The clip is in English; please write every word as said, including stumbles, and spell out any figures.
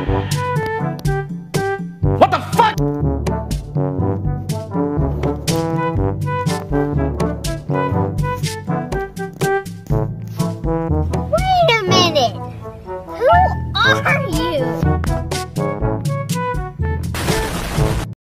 What the fuck? Wait a minute! Who are you?